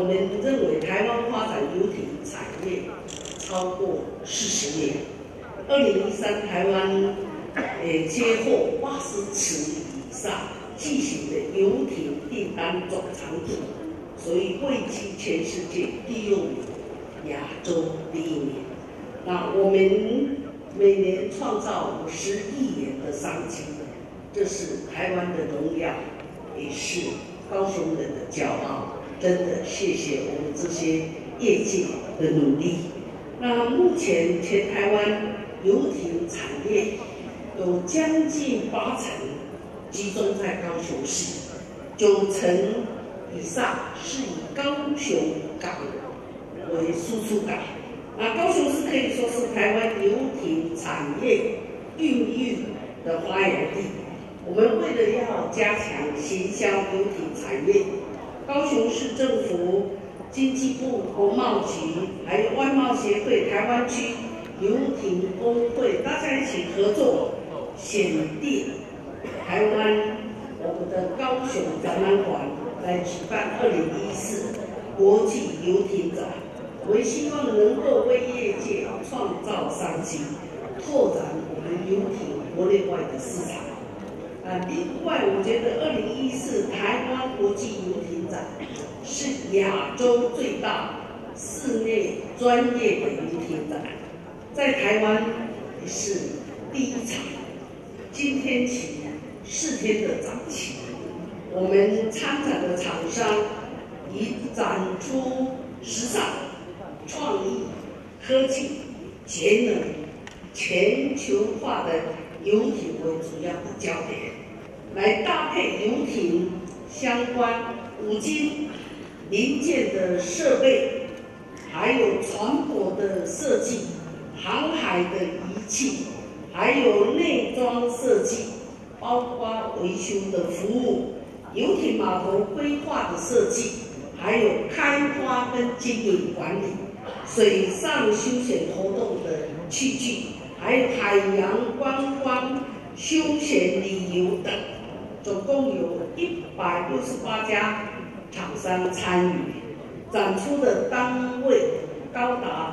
们认为台湾发展游艇产业超过40年。2013台湾接获80尺以上巨型的游艇订单总长度，所以位居全世界第6名，亚洲第1名。那我们每年创造50亿元的商机，这是台湾的荣耀，也是高雄人的骄傲。真的谢谢我们这些业界的努力。那目前全台湾游艇产业有将近80%集中在高雄市，90%以上是以高雄港为输出港。那高雄市可以说是台湾游艇产业孕育的发源地。我们为了要加强行销游艇产业，高雄市政府、经济部、国贸局，还有外贸协会、台湾区游艇工会，大家一起合作，选定台湾我们的高雄展览馆来举办2014国际游艇展。我们希望能够为业界创造商机，拓展我们游艇国内外的市场。另外，我觉得2014台湾国际游艇展是亚洲最大室内专业的游艇展，在台湾也是第1场。今天起4天的展期，我们参展的厂商以展出时尚、创意、科技、节能、全球化的游艇为主要的焦点，来搭配游艇相关五金零件的设备，还有船舶的设计、航海的仪器，还有内装设计，包括维修的服务、游艇码头规划的设计，还有开发跟经营管理、水上休闲活动的器具，还有海洋观光、休闲旅游等，总共有168家厂商参与，展出的单位高达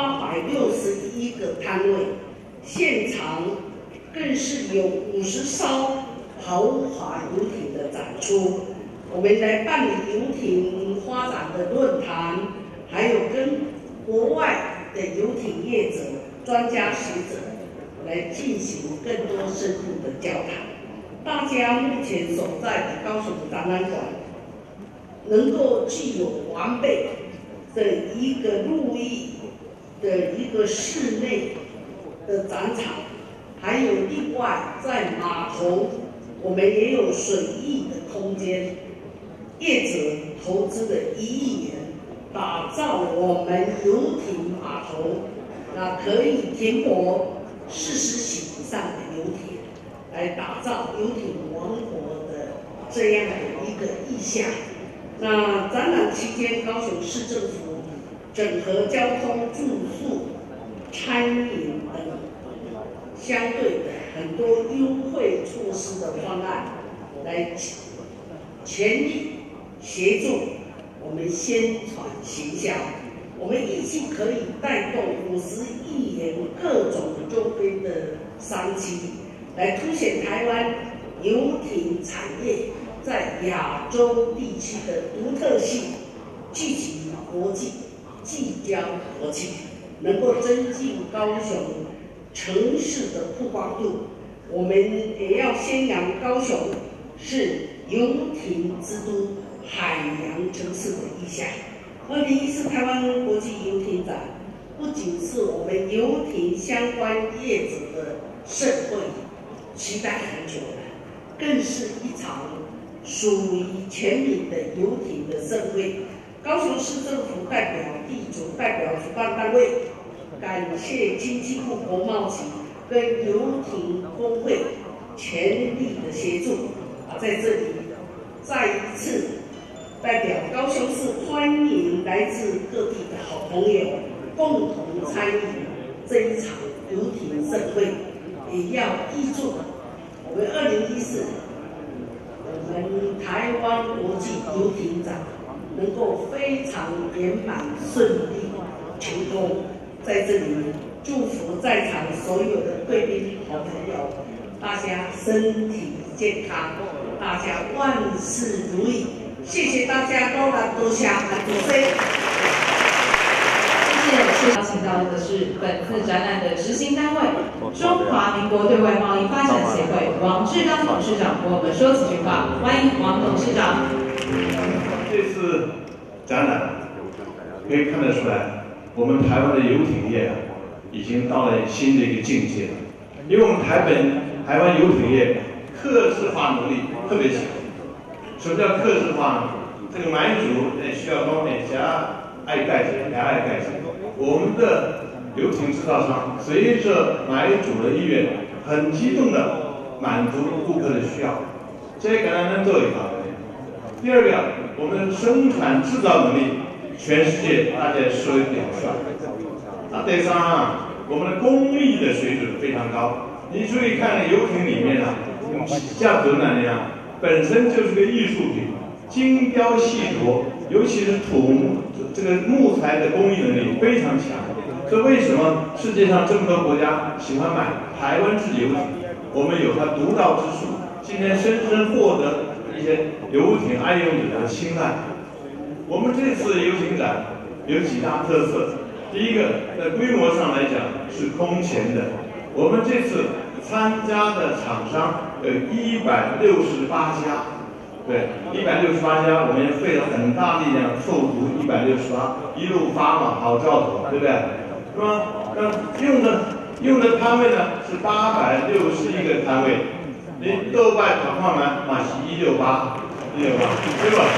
861个摊位，现场更是有50艘豪华游艇的展出。我们来办理游艇发展的论坛，还有跟国外的游艇业者、专家学者来进行更多深入的交谈。大家目前所在的高雄展览馆，能够具有完备的一个陆域的一个室内的展场，还有另外在码头，我们也有水域的空间。业者投资了1亿元，打造我们游艇码头，那可以停泊40席以上的游艇，来打造游艇王国的这样的一个意向。那展览期间，高雄市政府整合交通、住宿、餐饮等相对的很多优惠措施的方案，来全力协助我们宣传行销。我们预计可以带动50亿元各种周边的商机，来凸显台湾游艇产业在亚洲地区的独特性，聚集国际，聚焦国际，能够增进高雄城市的曝光度。我们也要宣扬高雄是游艇之都、海洋城市的意向。2014台湾国际游艇展不仅是我们游艇相关业者的盛会，期待很久了，更是一场属于全民的游艇的盛会。高雄市政府代表、地主代表、主办单位，感谢经济部国贸局跟游艇工会全力的协助。在这里再一次代表高雄市欢迎来自各地的好朋友共同参与这一场游艇盛会，也要预祝我们2014我们台湾国际游艇展能够非常圆满顺利成功。在这里祝福在场所有的贵宾好朋友，大家身体健康，大家万事如意。谢谢大家，多来多谢，很多谢。 谢谢，邀请到的是本次展览的执行单位——中华民国对外贸易发展协会王志刚董事长，为我们说几句话。欢迎王董事长。 这次展览可以看得出来，我们台湾的游艇业已经到了新的一个境界了。因为我们台湾游艇业客制化能力特别强。什么叫客制化呢？这个买主需要方面加爱盖子，加爱盖子。我们的游艇制造商随着买主的意愿，很激动的满足顾客的需要，这个能做一个。第二个，我们生产制造能力，全世界大家说一表率。第三我们的工艺的水准非常高。你注意看游艇里面像轮船那样，本身就是个艺术品，精雕细琢，尤其是这个木材的工艺能力非常强。所以为什么世界上这么多国家喜欢买台湾制游艇？我们有它独到之处，今天深深获得一些游艇爱用者的青睐。我们这次游艇展有几大特色。第一个，在规模上来讲是空前的。我们这次参加的厂商有168家，对，168家，我们也费了很大力量凑足168，一路发嘛，好兆头，对不对？是吧？用的摊位呢是861个摊位，你豆瓣转换完马是168，对吧？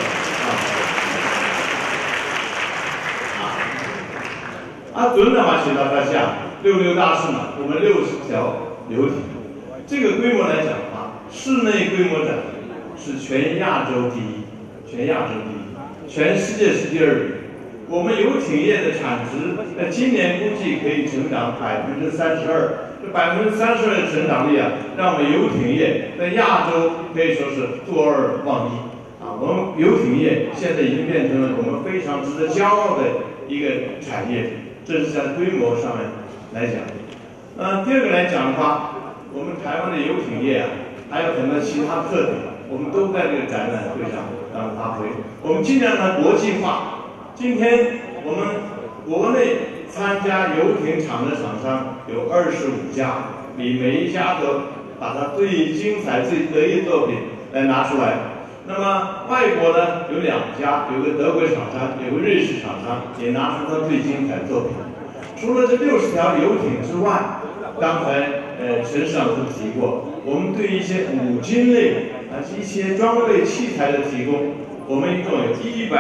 准的嘛，写到大下66大士嘛，我们60条游艇。这个规模来讲的话，室内规模展是全亚洲第一，全世界是第2名。我们游艇业的产值，今年估计可以成长32%。这32%的成长力让我们游艇业在亚洲可以说是坐2望1。我们游艇业现在已经变成了我们非常值得骄傲的一个产业。这是在规模上面来讲。第二个来讲的话，我们台湾的游艇业还有很多其他特点，我们都在这个展览会上发挥。我们尽量的国际化。今天我们国内参加游艇厂的厂商有25家，你每一家都把它最精彩、最得意的作品来拿出来。那么外国呢有2家，有个德国厂商，有个瑞士厂商，也拿出他最精彩的作品。除了这60条游艇之外，刚才陈市长都提过，我们对一些五金类一些装备器材的提供，我们一共有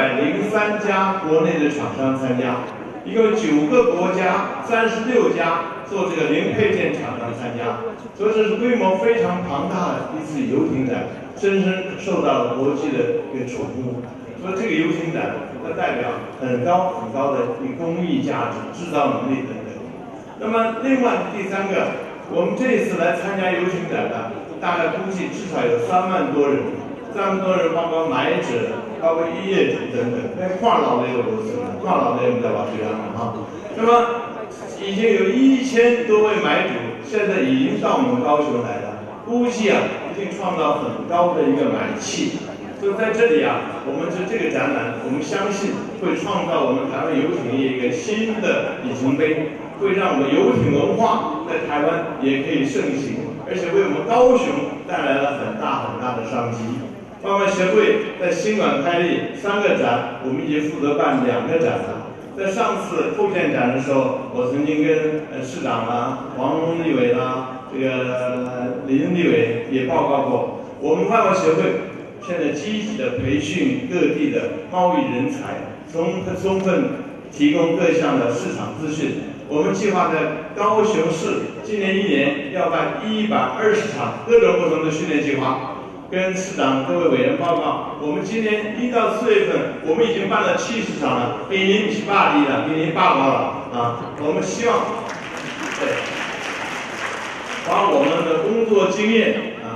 103家国内的厂商参加，一共有9个国家36家做这个零配件厂商参加，所以这是规模非常庞大的一次游艇展。深深受到了国际的一个瞩目，所以这个游艇展它代表很高的一个工艺价值、制造能力等等。那么另外第3个，我们这一次来参加游艇展的，大概估计至少有3万多人，3万多人包括买者、包括业主等等，跨老的有螺丝，跨老的我们在往这样那么已经有1000多位买主，现在已经到我们高雄来了，估计一定创造很高的一个买气。所以在这里我们这个展览，我们相信会创造我们台湾游艇业一个新的里程碑，会让我们游艇文化在台湾也可以盛行，而且为我们高雄带来了很大的商机。外贸协会在新馆开立3个展，我们已经负责办2个展了。在上次后建展的时候，我曾经跟市长黄立伟这个林立伟也报告过，我们外贸协会现在积极的培训各地的贸易人才，充分提供各项的市场资讯。我们计划在高雄市今年1年要办120场各种不同的训练计划。跟市长各位委员报告，我们今年1到4月份，我们已经办了70场了，比您8例了，比您8高了我们希望把我们的工作经验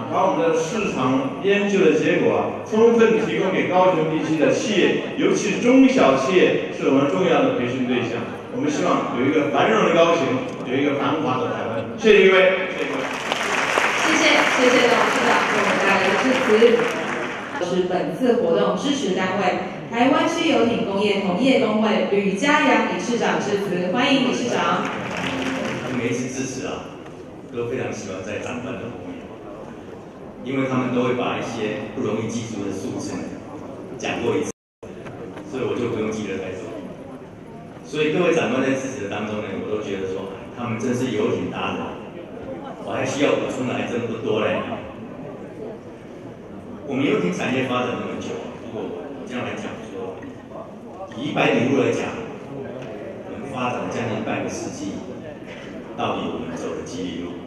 把我们的市场研究的结果充分提供给高雄地区的企业，尤其是中小企业是我们重要的培训对象。我们希望有一个繁荣的高雄，有一个繁华的台湾。谢谢各位，谢谢各位。 谢谢董事长给我们带来的致辞。是本次活动支持单位台湾区游艇工业同业工会吕家阳理事长致辞，欢迎理事长。 每一次支持都非常喜欢在长官的后面，因为他们都会把一些不容易记住的数字讲过一次，所以我就不用记得太多。所以各位长官在支持的当中呢，我都觉得说，他们真是游艇达人，我还需要补充的还真不多嘞。我们游艇产业发展那么久，如果我这样来讲说，以100里路来讲，我们发展了将近半个世纪，到底我们走了几里路？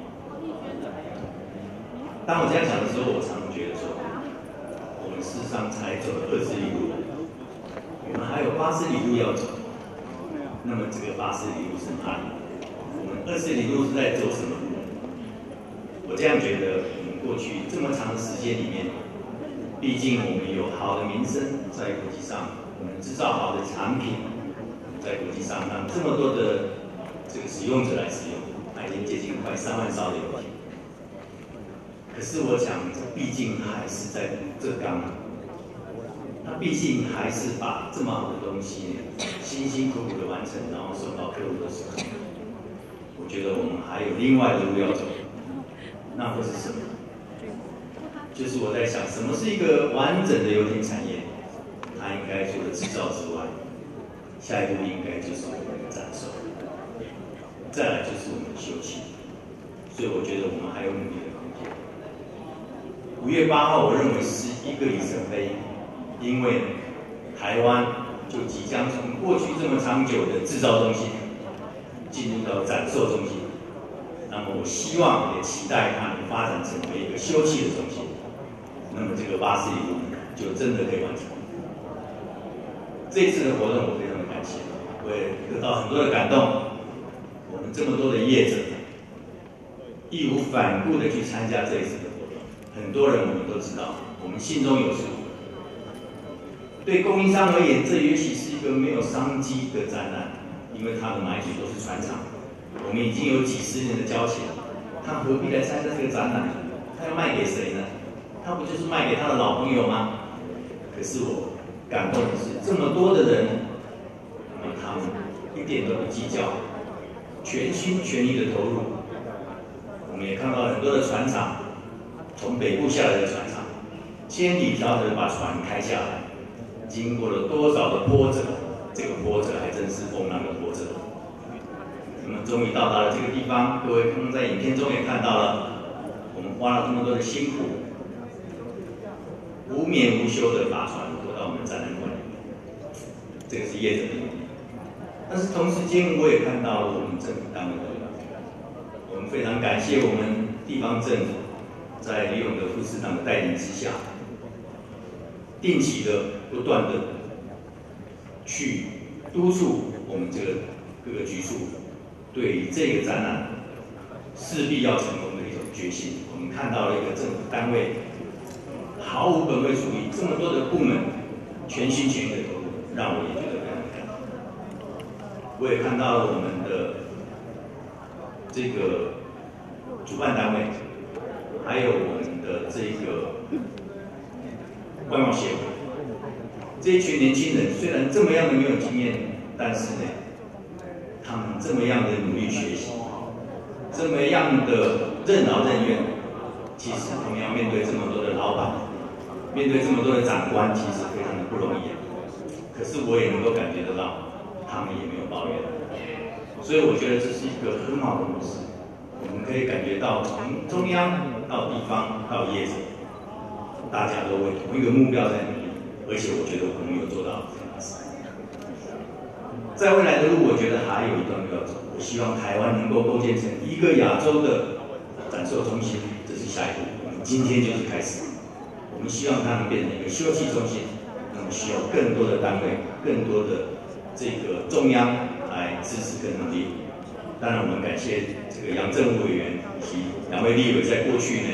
当我这样想的时候，我常常觉得说，我们事实上才走了20里路，我们还有80里路要走。那么这个80里路是哪里？我们20里路是在做什么？我这样觉得，我们过去这么长的时间里面，毕竟我们有好的名声，在国际上，我们制造好的产品，在国际上让这么多的这个使用者来使用，已经接近快3万艘的游艇。可是我想，毕竟还是在这刚，那毕竟还是把这么好的东西辛辛苦苦的完成，然后送到客户的手上。我觉得我们还有另外的路要走，那会是什么？就是我在想，什么是一个完整的游艇产业？它应该除了制造之外，下一步应该就是我们的展售，再来就是我们的休憩。所以我觉得我们还有努力的空间。5月8号，我认为是一个里程碑，因为台湾就即将从过去这么长久的制造中心，进入到展售中心。那么我希望也期待它能发展成为一个休憩的中心。那么这个80里路就真的可以完成。这一次的活动我非常的感谢，我也得到很多的感动。我们这么多的业者义无反顾的去参加这一次的活动，很多人我们都知道，我们心中有数。对供应商而言，这也许是一个没有商机的展览，因为他的买主都是船厂，我们已经有几十年的交情，他何必来参加这个展览？他要卖给谁呢？他不就是卖给他的老朋友吗？可是我感动的是，这么多的人，那么他们一点都不计较，全心全意的投入。我们也看到很多的船厂，从北部下来的船厂，千里迢迢把船开下来，经过了多少的波折，这个波折还真是风浪的波折。我们终于到达了这个地方，各位可能在影片中也看到了，我们花了这么多的辛苦，无眠无休的把船拖到我们展览馆里，这个是业者的努力。但是同时间，我也看到了我们政府单位的努力。我们非常感谢我们地方政府在李永德副市长的带领之下，定期的、不断的去督促我们这个各个局处对于这个展览势必要成功的一种决心。我们看到了一个政府单位毫无本位主义，这么多的部门全心全意的投入，让我也觉得非常感动。我也看到了我们的这个主办单位，还有我们的这个外贸协会，这一群年轻人虽然这么样的没有经验，但是呢，他们这么样的努力学习，这么样的任劳任怨，其实他们要面对这么多的老板，面对这么多的长官，其实非常的不容易。可是我也能够感觉得到，他们也没有抱怨。所以我觉得这是一个很好的模式。我们可以感觉到，从中央到地方到业者，大家都为同一个目标在努力，而且我觉得我们有做到这样子。在未来的路，我觉得还有一段路要走。我希望台湾能够构建成一个亚洲的展售中心，这是下一步。我们今天就是开始。我们希望它能变成一个休憩中心，那么需要更多的单位、更多的这个中央来支持跟努力。当然，我们感谢这个杨政务委员以及2位立委在过去呢，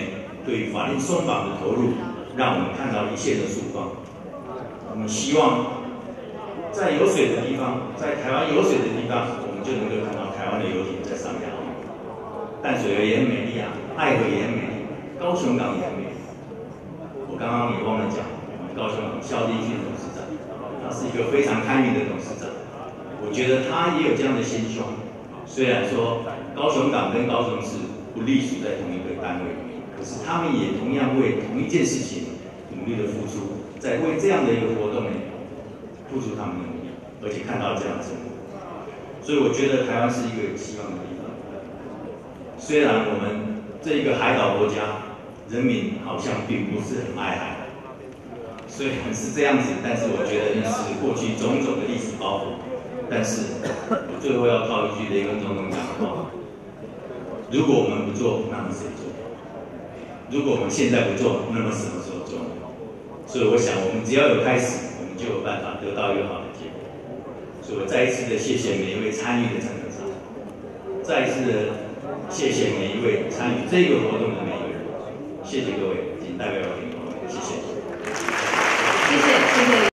对于法令松绑的投入，让我们看到一切的曙光。我们希望在有水的地方，在台湾有水的地方，我们就能够看到台湾的游艇在上面。淡水河也很美丽啊，爱河也很美丽，高雄港也很美丽。我刚刚也忘了讲，我们高雄港萧立勋董事长，他是一个非常开明的董事长。我觉得他也有这样的心胸。虽然说高雄港跟高雄市不隶属在同一个单位，可是他们也同样为同一件事情努力的付出，在为这样的一个活动呢付出他们的努力，而且看到这样的成果。所以我觉得台湾是一个有希望的地方。虽然我们这一个海岛国家，人民好像并不是很爱海，虽然是这样子，但是我觉得那是过去种种的历史包袱。但是我最后要套一句雷根总统讲的话：如果我们不做，那么谁做？如果我们现在不做，那么什么时候做？所以我想，我们只要有开始，我们就有办法得到一个好的结果。所以我再一次的谢谢每一位参与的参展商，再一次的谢谢每一位参与这个活动的每一个人。谢谢各位，仅代表我点头，谢谢。 谢谢。